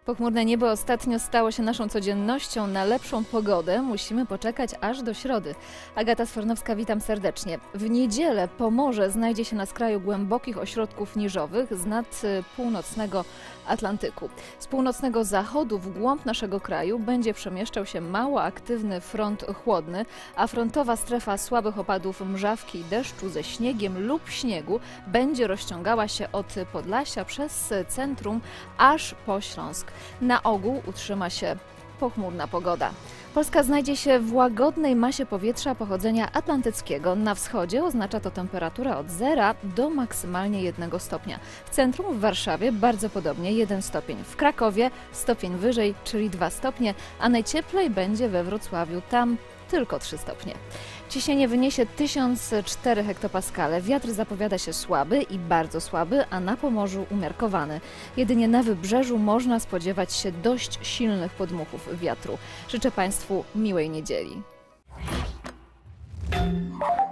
Pochmurne niebo ostatnio stało się naszą codziennością. Na lepszą pogodę musimy poczekać aż do środy. Agata Sfornowska, witam serdecznie. W niedzielę Pomorze znajdzie się na skraju głębokich ośrodków niżowych z nad północnego Atlantyku. Z północnego zachodu w głąb naszego kraju będzie przemieszczał się mało aktywny front chłodny, a frontowa strefa słabych opadów mrzawki i deszczu ze śniegiem lub śniegu będzie rozciągała się od Podlasia przez centrum aż po Śląsk. Na ogół utrzyma się pochmurna pogoda. Polska znajdzie się w łagodnej masie powietrza pochodzenia atlantyckiego. Na wschodzie oznacza to temperaturę od 0 do maksymalnie 1 stopnia. W centrum w Warszawie bardzo podobnie 1 stopień. W Krakowie stopień wyżej, czyli 2 stopnie, a najcieplej będzie we Wrocławiu. Tam tylko 3 stopnie. Ciśnienie wyniesie 1004 hektopaskale. Wiatr zapowiada się słaby i bardzo słaby, a na Pomorzu umiarkowany. Jedynie na wybrzeżu można spodziewać się dość silnych podmuchów wiatru. Życzę Państwu miłej niedzieli.